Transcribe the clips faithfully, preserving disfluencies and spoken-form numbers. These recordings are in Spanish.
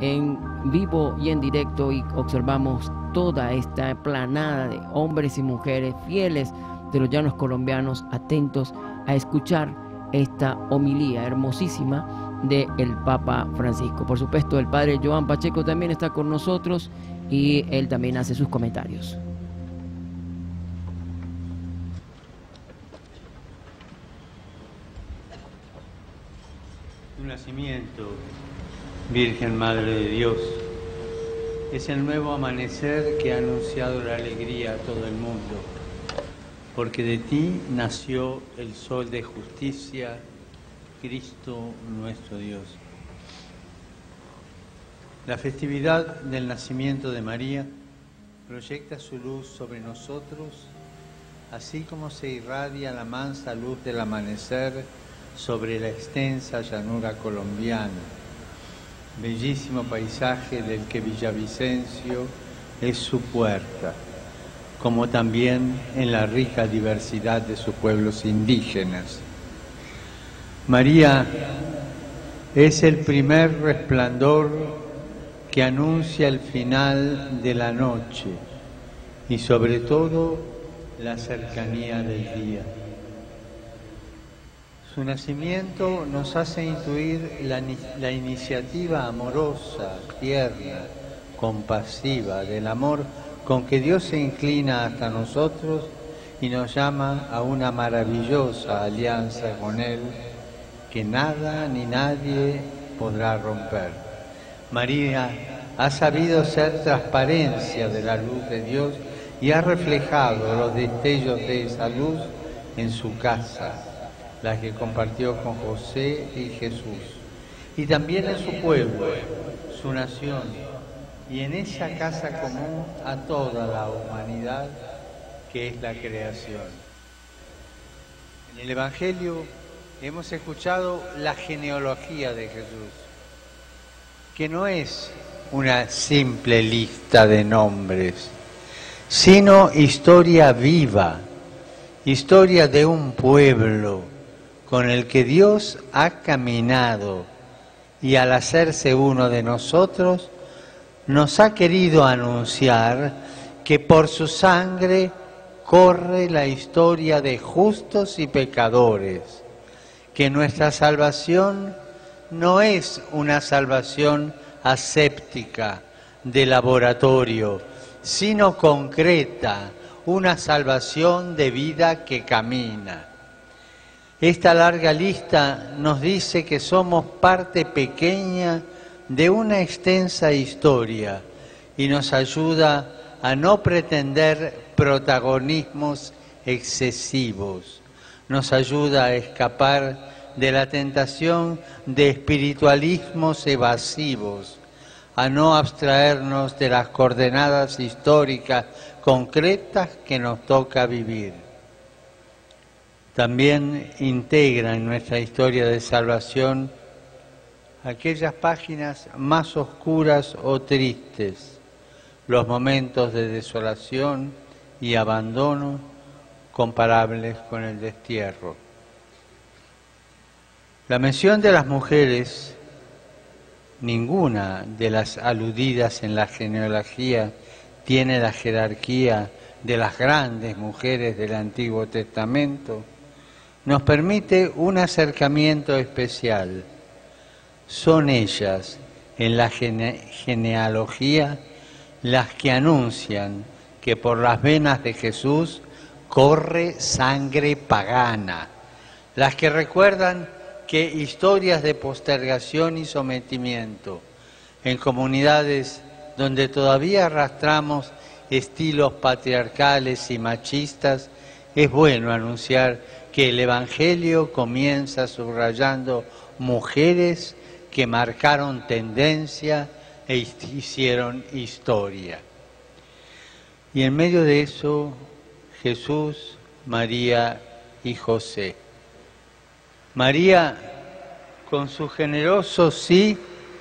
en vivo y en directo y observamos toda esta planada de hombres y mujeres fieles de los llanos colombianos, atentos a escuchar esta homilía hermosísima del Papa Francisco. Por supuesto, el padre Joan Pacheco también está con nosotros y él también hace sus comentarios. Tu nacimiento, Virgen Madre de Dios, es el nuevo amanecer que ha anunciado la alegría a todo el mundo, porque de ti nació el sol de justicia, Cristo nuestro Dios. La festividad del nacimiento de María proyecta su luz sobre nosotros, así como se irradia la mansa luz del amanecer sobre la extensa llanura colombiana, bellísimo paisaje del que Villavicencio es su puerta, como también en la rica diversidad de sus pueblos indígenas. María es el primer resplandor que anuncia el final de la noche y sobre todo la cercanía del día. Su nacimiento nos hace intuir la, la iniciativa amorosa, tierna, compasiva del amor con que Dios se inclina hasta nosotros y nos llama a una maravillosa alianza con Él que nada ni nadie podrá romper. María ha sabido ser transparencia de la luz de Dios y ha reflejado los destellos de esa luz en su casa, la que compartió con José y Jesús, y también en su pueblo, su nación, y en esa casa común a toda la humanidad que es la creación. En el Evangelio hemos escuchado la genealogía de Jesús, que no es una simple lista de nombres, sino historia viva, historia de un pueblo con el que Dios ha caminado y al hacerse uno de nosotros, nos ha querido anunciar que por su sangre corre la historia de justos y pecadores, que nuestra salvación no es una salvación aséptica de laboratorio, sino concreta, una salvación de vida que camina. Esta larga lista nos dice que somos parte pequeña de una extensa historia y nos ayuda a no pretender protagonismos excesivos. Nos ayuda a escapar de la tentación de espiritualismos evasivos, a no abstraernos de las coordenadas históricas concretas que nos toca vivir. También integra en nuestra historia de salvación aquellas páginas más oscuras o tristes, los momentos de desolación y abandono comparables con el destierro. La mención de las mujeres, ninguna de las aludidas en la genealogía tiene la jerarquía de las grandes mujeres del Antiguo Testamento, nos permite un acercamiento especial. Son ellas, en la gene genealogía, las que anuncian que por las venas de Jesús corre sangre pagana, las que recuerdan que historias de postergación y sometimiento en comunidades donde todavía arrastramos estilos patriarcales y machistas, es bueno anunciar que el Evangelio comienza subrayando mujeres que marcaron tendencia e hicieron historia. Y en medio de eso, Jesús, María y José. María, con su generoso sí,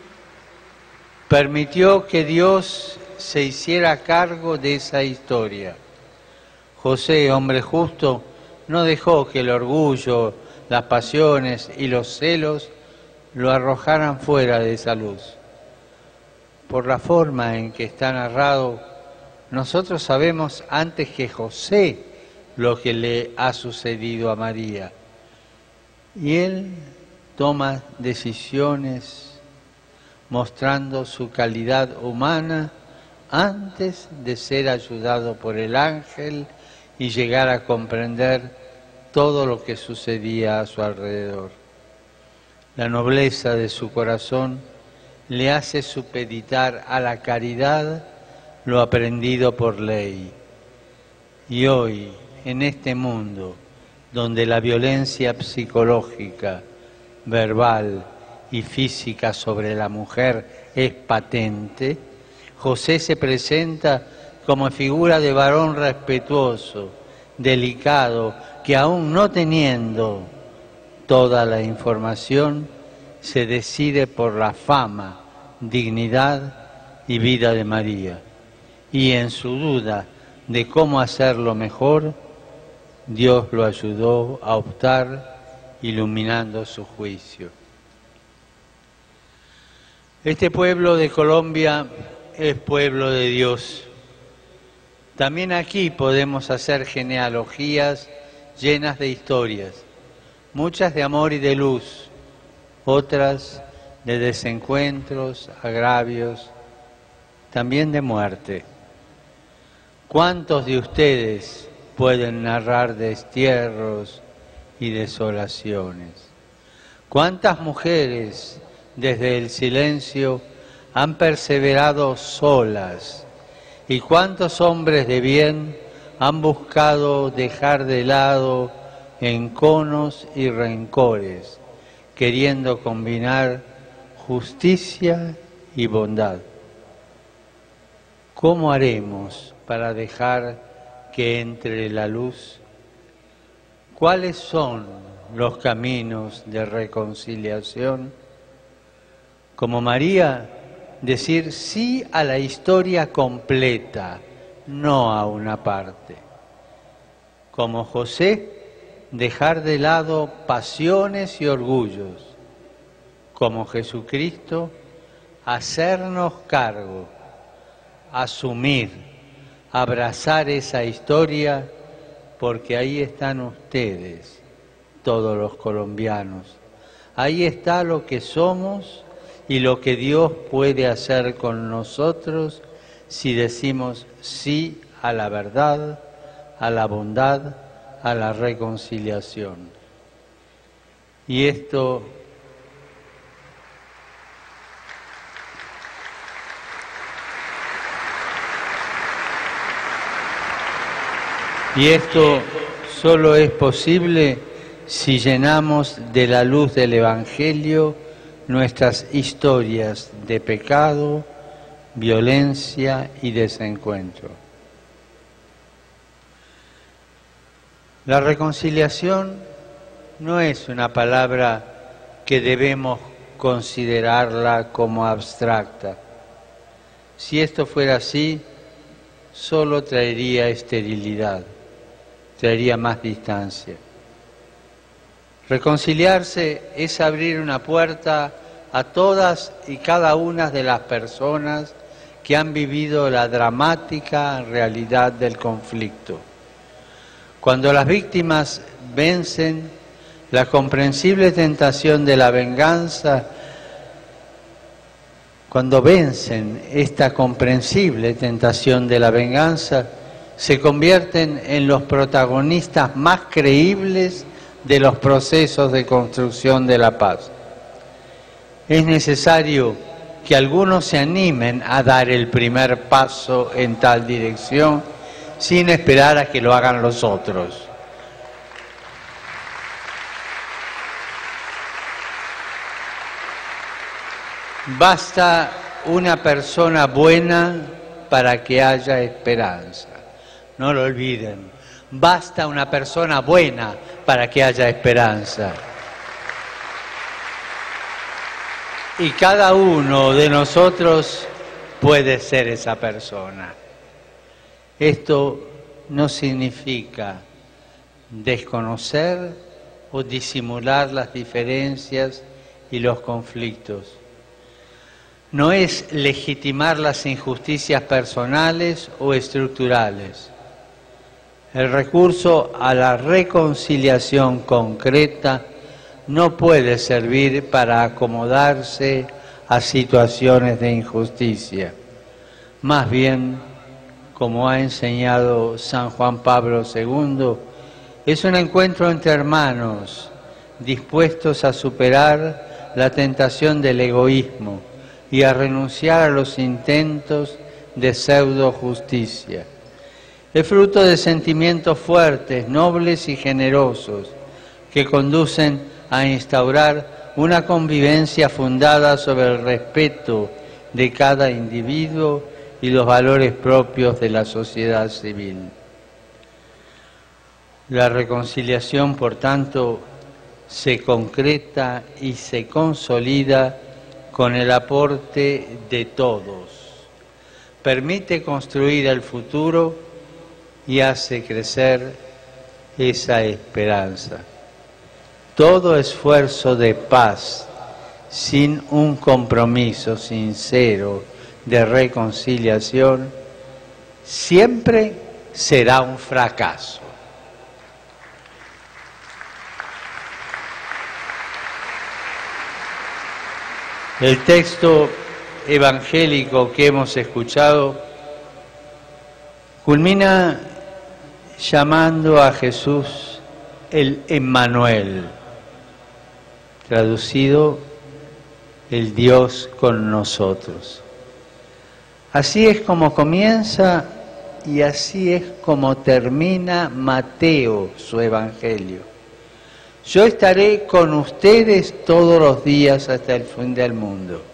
permitió que Dios se hiciera cargo de esa historia. José, hombre justo, no dejó que el orgullo, las pasiones y los celos lo arrojaran fuera de esa luz. por la forma en que está narrado, nosotros sabemos antes que José lo que le ha sucedido a María. Y él toma decisiones mostrando su calidad humana antes de ser ayudado por el ángel y llegar a comprender todo lo que sucedía a su alrededor. La nobleza de su corazón le hace supeditar a la caridad lo aprendido por ley. Y hoy, en este mundo, donde la violencia psicológica, verbal y física sobre la mujer es patente, José se presenta como figura de varón respetuoso, delicado, que aún no teniendo toda la información, se decide por la fama, dignidad y vida de María. Y en su duda de cómo hacerlo mejor, Dios lo ayudó a optar, iluminando su juicio. Este pueblo de Colombia es pueblo de Dios. También aquí podemos hacer genealogías llenas de historias, muchas de amor y de luz, otras de desencuentros, agravios, también de muerte. ¿Cuántos de ustedes pueden narrar destierros y desolaciones? ¿Cuántas mujeres desde el silencio han perseverado solas? ¿Y cuántos hombres de bien han buscado dejar de lado enconos y rencores, queriendo combinar justicia y bondad? ¿Cómo haremos para dejar que entre la luz? ¿Cuáles son los caminos de reconciliación? Como María, decir sí a la historia completa, no a una parte. Como José, dejar de lado pasiones y orgullos. Como Jesucristo, hacernos cargo, asumir, abrazar esa historia, porque ahí están ustedes, todos los colombianos. Ahí está lo que somos y lo que Dios puede hacer con nosotros si decimos sí a la verdad, a la bondad, a la reconciliación. Y esto y esto solo es posible si llenamos de la luz del Evangelio nuestras historias de pecado, violencia y desencuentro. La reconciliación no es una palabra que debemos considerarla como abstracta. Si esto fuera así, solo traería esterilidad, traería más distancia. Reconciliarse es abrir una puerta a todas y cada una de las personas que han vivido la dramática realidad del conflicto. Cuando las víctimas vencen la comprensible tentación de la venganza, cuando vencen esta comprensible tentación de la venganza, se convierten en los protagonistas más creíbles de los procesos de construcción de la paz. Es necesario que algunos se animen a dar el primer paso en tal dirección sin esperar a que lo hagan los otros. Basta una persona buena para que haya esperanza. No lo olviden. Basta una persona buena para que haya esperanza. Y cada uno de nosotros puede ser esa persona. Esto no significa desconocer o disimular las diferencias y los conflictos. no es legitimar las injusticias personales o estructurales. El recurso a la reconciliación concreta no puede servir para acomodarse a situaciones de injusticia. Más bien, como ha enseñado San Juan Pablo segundo, es un encuentro entre hermanos dispuestos a superar la tentación del egoísmo y a renunciar a los intentos de pseudo justicia. Es fruto de sentimientos fuertes, nobles y generosos que conducen a instaurar una convivencia fundada sobre el respeto de cada individuo y los valores propios de la sociedad civil. La reconciliación, por tanto, se concreta y se consolida con el aporte de todos. Permite construir el futuro y hace crecer esa esperanza. Todo esfuerzo de paz sin un compromiso sincero de reconciliación siempre será un fracaso. El texto evangélico que hemos escuchado culmina llamando a Jesús el Emmanuel, traducido el Dios con nosotros. Así es como comienza y así es como termina Mateo su evangelio. Yo estaré con ustedes todos los días hasta el fin del mundo.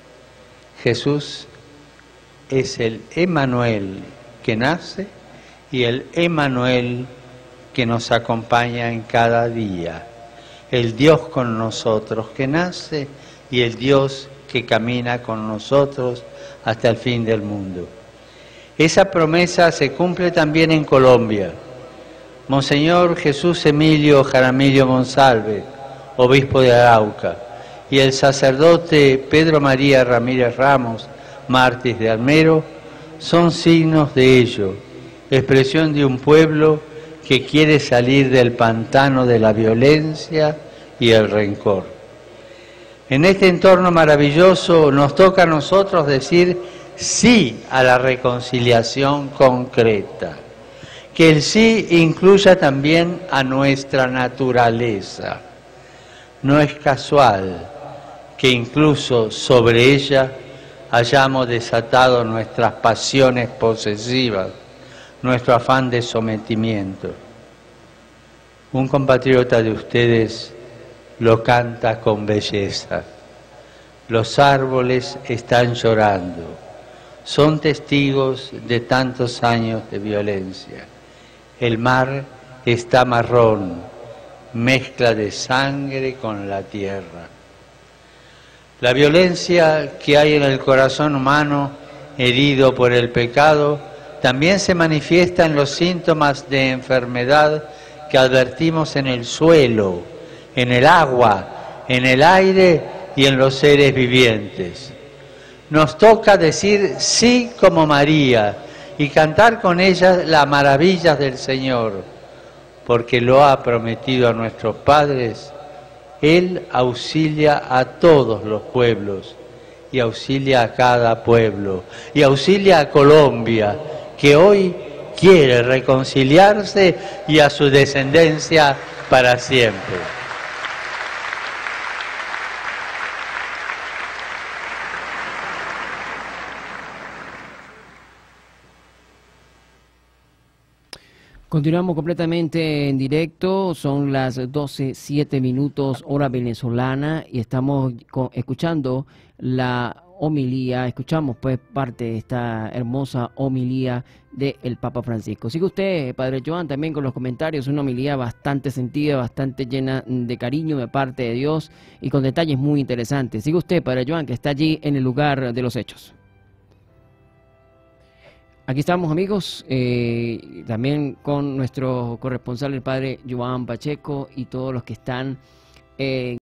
Jesús es el Emmanuel que nace y el Emmanuel que nos acompaña en cada día. El Dios con nosotros que nace y el Dios que camina con nosotros hasta el fin del mundo. Esa promesa se cumple también en Colombia. Monseñor Jesús Emilio Jaramillo Monsalve, obispo de Arauca, y el sacerdote Pedro María Ramírez Ramos, mártir de Armero, son signos de ello, expresión de un pueblo que quiere salir del pantano de la violencia y el rencor. En este entorno maravilloso nos toca a nosotros decir sí a la reconciliación concreta. Que el sí incluya también a nuestra naturaleza. No es casual que incluso sobre ella hayamos desatado nuestras pasiones posesivas, nuestro afán de sometimiento. Un compatriota de ustedes lo canta con belleza. Los árboles están llorando, son testigos de tantos años de violencia. El mar está marrón, mezcla de sangre con la tierra. La violencia que hay en el corazón humano, herido por el pecado, también se manifiesta en los síntomas de enfermedad que advertimos en el suelo, en el agua, en el aire y en los seres vivientes. Nos toca decir sí como María y cantar con ella las maravillas del Señor, porque lo ha prometido a nuestros padres. Él auxilia a todos los pueblos y auxilia a cada pueblo y auxilia a Colombia, que hoy quiere reconciliarse y a su descendencia para siempre. Continuamos completamente en directo, son las doce, siete minutos hora venezolana y estamos escuchando la homilía, escuchamos pues parte de esta hermosa homilía del Papa Francisco. Sigue usted, Padre Joan, también con los comentarios, una homilía bastante sentida, bastante llena de cariño de parte de Dios y con detalles muy interesantes. Sigue usted, Padre Joan, que está allí en el lugar de los hechos. Aquí estamos, amigos, eh, también con nuestro corresponsal, el Padre Joan Pacheco, y todos los que están en